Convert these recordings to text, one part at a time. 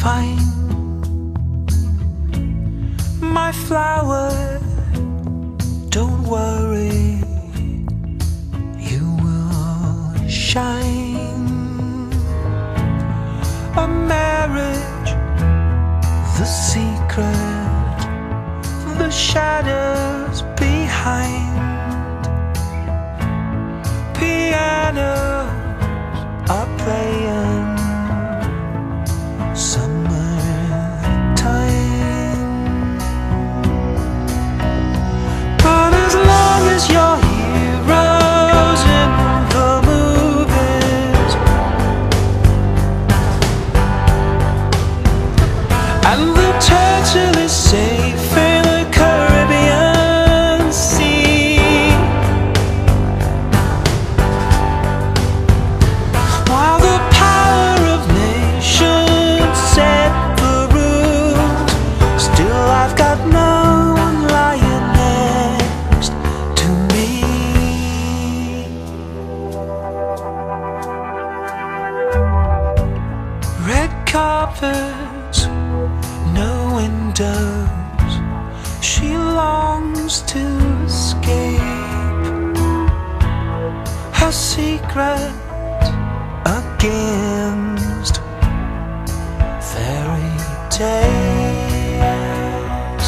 fine, my flower, don't worry, you will shine. A marriage, the secret, the shadows behind. Pianos are playing summertime. But as long as you're heroes in the movies, and the turtle is safe in the Caribbean Sea, while the power of nations set the rules, still I've got no one lying next to me. Red carpets, no windows, she longs to escape. Her secret against fairy tales.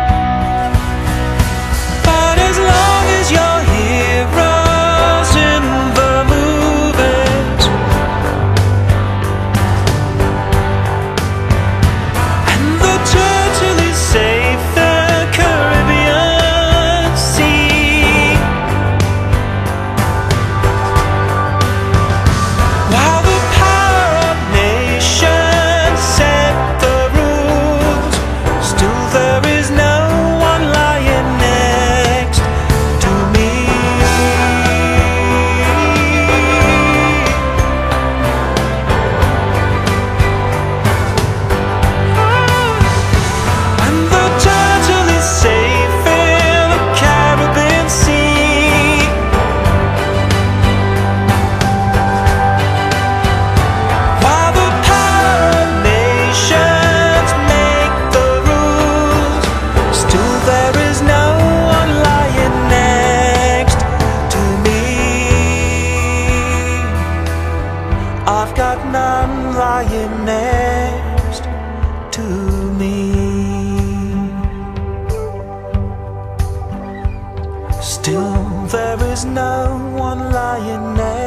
But as long as you're heroes in the movies, and the turtle is safe the Caribbean Sea, while the power of nations set the rules, still there is no one lying next to me. And the turtle is safe in the Caribbean Sea, while the power of nations make the rules, still there is no one lying next to me. I've got none lying next to me. Still there is no one lying next